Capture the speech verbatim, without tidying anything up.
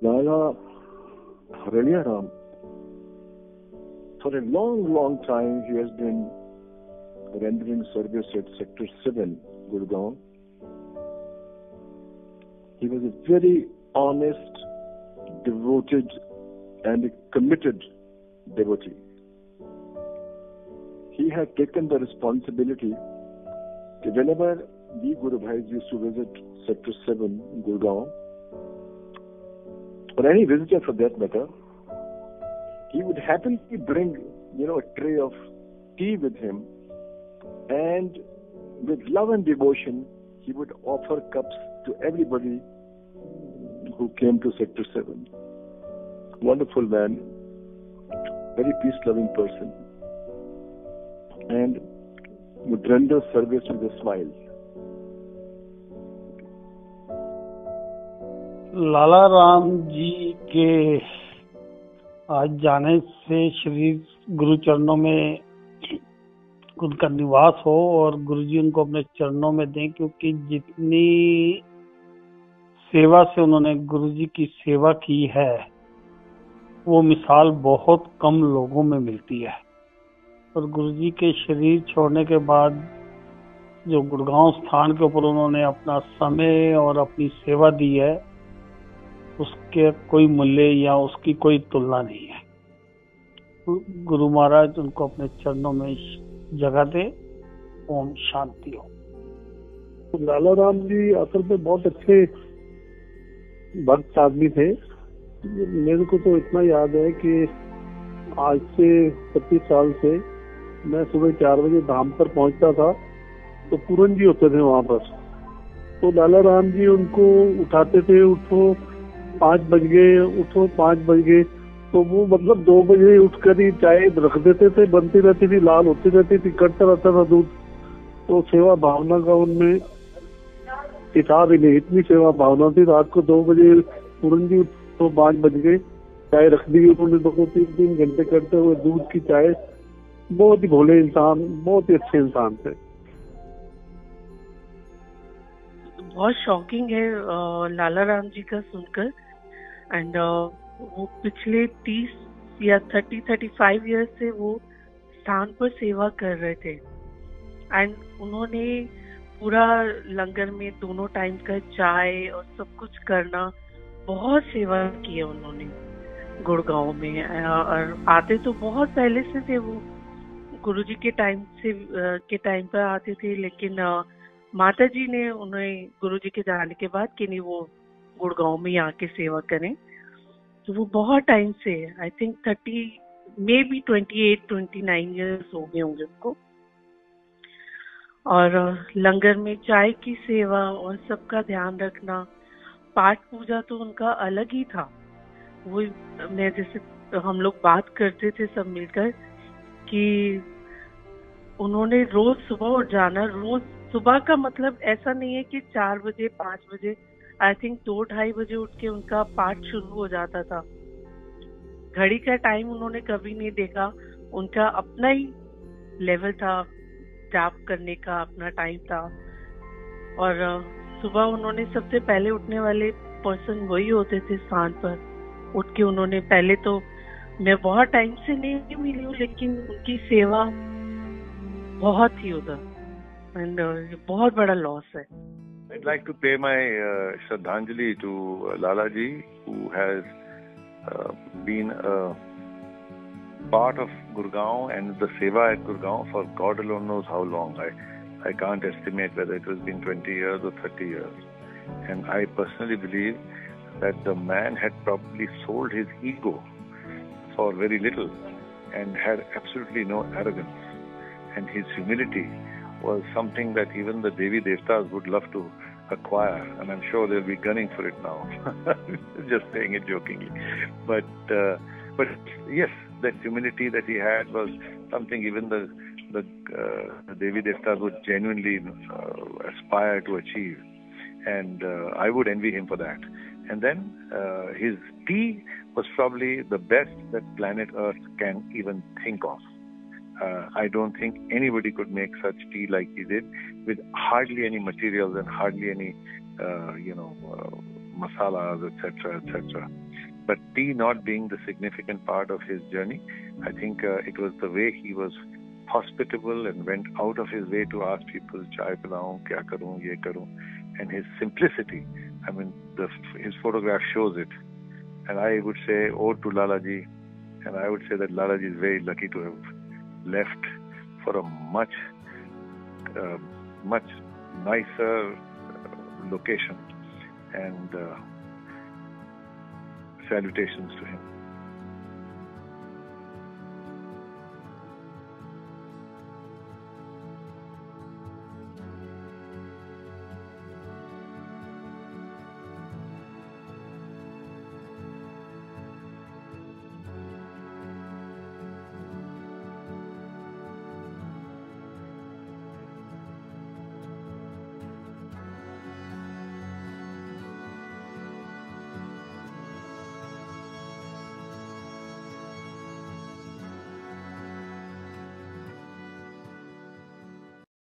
Lala Harelia Ram, for a long, long time, he has been rendering service at Sector seven, Gurgaon. He was a very honest, devoted, and a committed devotee. He had taken the responsibility that whenever we Guru Bhais used to visit Sector seven, Gurgaon, or any visitor for that matter, he would happily bring, you know, a tray of tea with him, and with love and devotion, he would offer cups to everybody who came to Sector seven. Wonderful man, very peace-loving person, and would render service with a smile. लाला राम जी के आज जाने से शरीर गुरु चरणों में उनका निवास हो और गुरु जी उनको अपने चरणों में दें, क्योंकि जितनी सेवा से उन्होंने गुरु जी की सेवा की है वो मिसाल बहुत कम लोगों में मिलती है। और गुरु जी के शरीर छोड़ने के बाद जो गुड़गांव स्थान के ऊपर उन्होंने अपना समय और अपनी सेवा दी है, उसके कोई मूल्य या उसकी कोई तुलना नहीं है। गुरु महाराज उनको अपने चरणों में जगह दे। ओम शांति हो। लाला राम जी असल में बहुत अच्छे भक्त आदमी थे। मेरे को तो इतना याद है कि आज से पच्चीस साल से मैं सुबह चार बजे धाम पर पहुंचता था तो पूरन जी होते थे वहां पर। तो लाला राम जी उनको उठाते थे, उठो पाँच बज गए, उठो पाँच बज गए, तो वो मतलब दो बजे उठकर ही चाय रख देते थे, बनती रहती थी, लाल होती रहती थी, कटता रहता था दूध। तो सेवा भावना का उनमें हिसाब ही नहीं, इतनी सेवा भावना थी। रात को दो बजे पूरन जी उठो, पाँच बज गए, चाय रख दी उन्होंने, दो तीन तीन घंटे करते हुए दूध की चाय। बहुत ही भोले इंसान, बहुत ही अच्छे इंसान थे। बहुत शॉकिंग है लाला राम जी का सुनकर। एंड वो पिछले तीस या तीस पैंतीस इयर्स से वो स्थान पर सेवा कर रहे थे। एंड उन्होंने पूरा लंगर में दोनों टाइम का चाय और सब कुछ करना, बहुत सेवा की है उन्होंने गुड़गांव में। और आते तो बहुत पहले से थे वो, गुरुजी के टाइम से के टाइम पर आते थे, लेकिन माता जी ने उन्हें गुरुजी के जाने के बाद कि नहीं वो गुड़गांव में आके सेवा करें। तो वो बहुत टाइम से, I think thirty maybe twenty eight twenty nine years हो गए होंगे उनको। और लंगर में चाय की सेवा और सबका ध्यान रखना, पाठ पूजा तो उनका अलग ही था। वो मैं जैसे हम लोग बात करते थे सब मिलकर कि उन्होंने रोज सुबह उठ जाना। रोज सुबह का मतलब ऐसा नहीं है कि चार बजे पाँच बजे, आई थिंक दो ढाई बजे उठ के उनका पाठ शुरू हो जाता था। घड़ी का टाइम उन्होंने कभी नहीं देखा, उनका अपना ही लेवल था, जाप करने का अपना टाइम था। और सुबह उन्होंने सबसे पहले उठने वाले पर्सन वही होते थे स्थान पर। उठ के उन्होंने पहले तो, मैं बहुत टाइम से नहीं मिली हूँ, लेकिन उनकी सेवा बहुत ही उधर, एंड बहुत बड़ा लॉस है। I'd like to pay my uh, Shraddhanjali to uh, Lala ji, who has uh, been a part of Gurgaon and the Seva at Gurgaon for God alone knows how long. I, I can't estimate whether it has been twenty years or thirty years. And I personally believe that the man had probably sold his ego for very little and had absolutely no arrogance. And his humility was something that even the Devi Devtas would love to acquire, and I'm sure they'll be gunning for it now. Just saying it jokingly. But uh, but yes, that humility that he had was something even the the, uh, the Devi Devtas would genuinely uh, aspire to achieve. And uh, I would envy him for that. And then uh, his tea was probably the best that planet Earth can even think of. Uh, I don't think anybody could make such tea like he did, with hardly any materials and hardly any, uh, you know, uh, masalas, et cetera, et cetera. but tea not being the significant part of his journey, I think uh, it was the way he was hospitable and went out of his way to ask people, chai pilaun, kya karun, ye karun, and his simplicity. I mean, the, his photograph shows it. And I would say, ode to Lalaji, and I would say that Lalaji is very lucky to have left for a much, uh, much nicer location, and uh, salutations to him.